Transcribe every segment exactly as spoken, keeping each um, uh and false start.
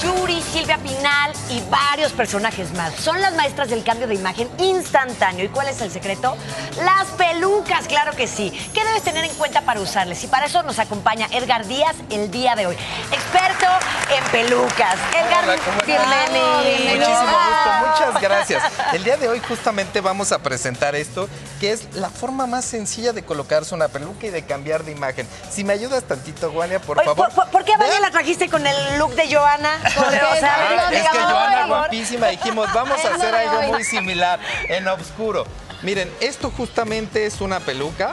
Yuri, Silvia Pinal y varios personajes más. Son las maestras del cambio de imagen instantáneo. ¿Y cuál es el secreto? Las pelucas, claro que sí. ¿Qué debes tener en cuenta para usarles? Y para eso nos acompaña Edgar Díaz el día de hoy, experto en pelucas. Edgar, Hola, bienvenido. bienvenido. Muchísimo gusto, muchas gracias. El día de hoy justamente vamos a presentar esto, que es la forma más sencilla de colocarse una peluca y de cambiar de imagen. Si me ayudas tantito, Guania, por Oye, favor. ¿por, por, ¿por qué a Vania la trajiste con el look de Joana? Porque, o sea, Ah, no, es digamos, que por Joana favor. guapísima, dijimos, vamos a Es hacer lo de algo hoy. muy similar, en oscuro. Miren, esto justamente es una peluca.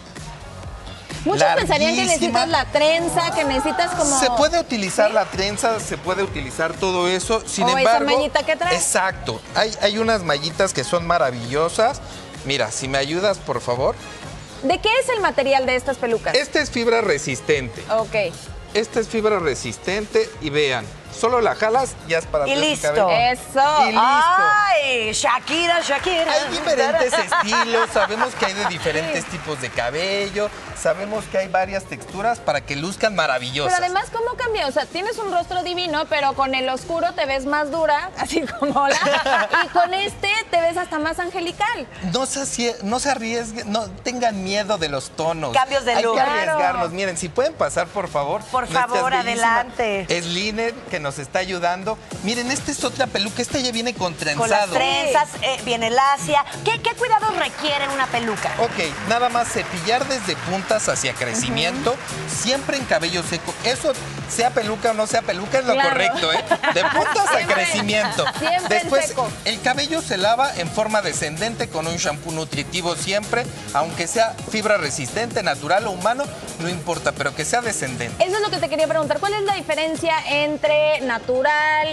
Muchos pensarían que larguísima. necesitas la trenza, que necesitas como... Se puede utilizar la trenza, se puede utilizar todo eso. Sin O esa embargo, mallita que trae. Exacto. Hay, hay unas mallitas que son maravillosas. Mira, si me ayudas, por favor. ¿De qué es el material de estas pelucas? Esta es fibra resistente. Ok. Esta es fibra resistente y vean, solo la jalas y ya es para Y atrás tu listo. cabello. Eso. Y listo. Ay, Shakira, Shakira. Hay diferentes estilos, sabemos que hay de diferentes tipos de cabello, sabemos que hay varias texturas para que luzcan maravillosas. Pero además, ¿cómo cambia? O sea, tienes un rostro divino, pero con el oscuro te ves más dura, así como la... Y con este te ves hasta más angelical. No se, acie- no se arriesguen, no tengan miedo de los tonos. Cambios de Hay look. que arriesgarnos. Claro. Miren, si pueden pasar, por favor. Por Nuestras favor, bellísimas- adelante. Es Linen, que nos está ayudando. Miren, esta es otra peluca. Esta ya viene con trenzado. Con las trenzas, eh, viene lacia. ¿Qué, ¿Qué cuidados requiere una peluca? Ok, nada más cepillar desde puntas hacia crecimiento, siempre en cabello seco. Eso, sea peluca o no sea peluca, es lo Claro. correcto, ¿eh? De puntas a Siempre- crecimiento. siempre en Después, seco. el cabello se lava en forma descendente con un shampoo nutritivo siempre, aunque sea fibra resistente, natural o humano, no importa, pero que sea descendente. Eso es lo que te quería preguntar. ¿Cuál es la diferencia entre natural,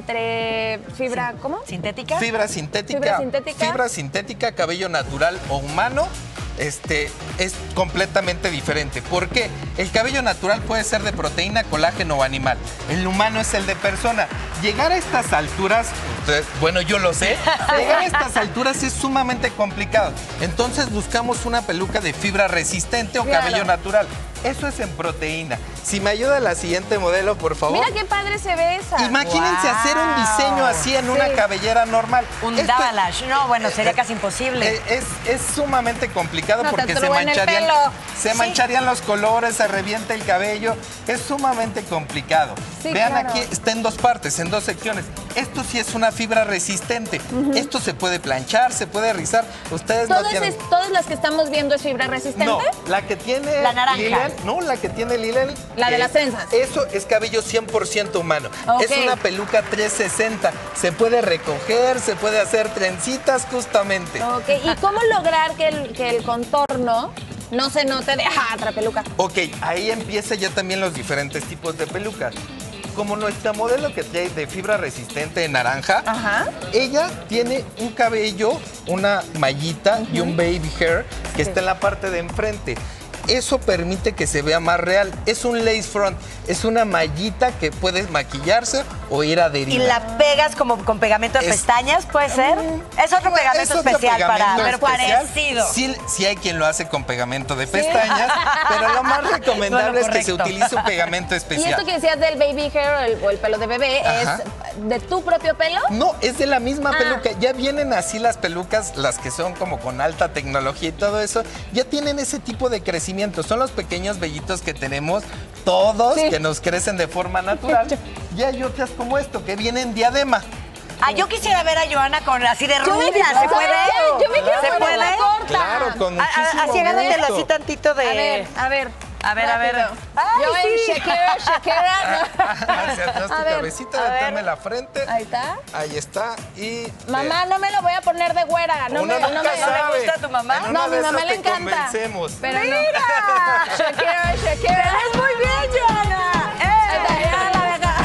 entre fibra, ¿cómo? ¿Sintética? Fibra sintética, Fibra sintética. fibra sintética, cabello natural o humano, este, es completamente diferente. ¿Por qué? El cabello natural puede ser de proteína, colágeno o animal. El humano es el de persona. Llegar a estas alturas, ustedes- bueno, yo lo sé, llegar a estas alturas es sumamente complicado. Entonces buscamos una peluca de fibra resistente o Claro. cabello natural. Eso es en proteína. Si me ayuda la siguiente modelo, por favor. Mira qué padre se ve esa. Imagínense Wow. hacer un diseño así en una Sí. cabellera normal. Un Esto- Davalash. No, bueno, sería eh, casi imposible. eh, Es, es sumamente complicado No te porque se trúen el mancharían, pelo. se Sí. mancharían los colores, se revienta el cabello. Es sumamente complicado. Sí, Vean claro. aquí, está en dos partes, en dos secciones. Esto sí es una fibra resistente. Esto se puede planchar, se puede rizar. Ustedes no ¿Todas, tienen... es- todas las que estamos viendo es fibra resistente? No, la que tiene La naranja. Lilian, no, la que tiene Lilian. La de eh, las trenzas. Eso es cabello cien por ciento humano. Ok. Es una peluca trescientos sesenta. Se puede recoger, se puede hacer trencitas justamente. Ok, ¿y cómo lograr que el, que el contorno no se note de ¡ah, otra peluca? Ok, ahí empieza ya también los diferentes tipos de pelucas. Como nuestra modelo que trae de fibra resistente de naranja, Ajá. ella tiene un cabello, una mallita y un baby hair que está en la parte de enfrente. Eso permite que se vea más real. Es un lace front, es una mallita que puedes maquillarse o ir Y adherida. la pegas como con pegamento de Es- pestañas, ¿puede ser? Es otro Es pegamento otro especial pegamento para, pero especial. parecido. Sí, sí hay quien lo hace con pegamento de pestañas, pero lo más recomendable Bueno, es que se correcto. utilice un pegamento Y especial. esto que decías del baby hair o el, o el pelo de bebé, Ajá. ¿es de tu propio pelo? No, es de la misma Ah. peluca. Ya vienen así las pelucas, las que son como con alta tecnología y todo eso. Ya tienen ese tipo de crecimiento. Son los pequeños vellitos que tenemos todos, Sí. que nos crecen de forma natural. Y hay otras como esto, que vienen en diadema. Ah, yo quisiera ver a Joana con así de Yo me rubia, quiero- ¿se ¿sabes puede? qué? Yo me quiero ¿Se poner puede? la corta. Claro, con A- a- muchísimo Así agárratelo gusto. así tantito de... A ver, a ver. A ver, a ver. rápido. Ay, Yo sí. en Shakira, Shakira. Hacia atrás tu A ver, cabecita, a ver. deténme la frente. Ahí está. Ahí está. Y Mamá, no me lo voy a poner de güera. No uno me, no nunca me, sabe. ¿No le gusta a tu mamá? En una No, de mi mamá esas le te encanta. convencemos. Pero no. ¡Mira! Shakira, Shakira. ¡Es muy bien, Joana! Ahí está, ¡Eh! ya la de acá.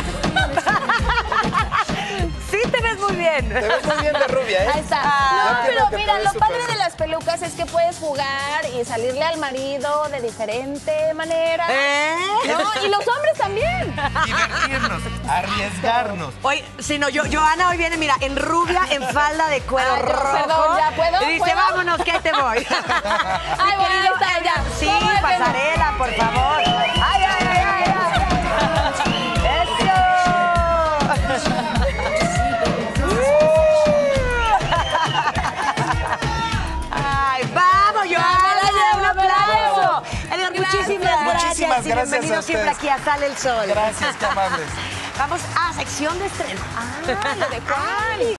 Sí te ves muy bien. Te ves muy bien de rubia, ¿eh? Ahí está. Ah, No, yo creo pero que mira, te lo ves padre súper de las pelucas es que puedes jugar y salirle al marido de diferente manera. ¿Eh? No, y los hombres también. Divertirnos, arriesgarnos. Hoy, si no, yo, Joana hoy viene, mira, en rubia, en falda de cuero Ay, yo- rojo. perdón, ¿ya puedo? Y dice, ¿Puedo? vámonos, que ahí te voy. Ay, bueno, ahí está, ya. Sí, ¿Cómo es que no? pasarela, por favor. ¡Ay, ay, ay, ay! ay. ¡Eso! Muchísimas y gracias bienvenido a siempre ustedes. aquí a Sale el Sol. Gracias, qué amables. Vamos a sección de estreno. Ah, lo de cuál.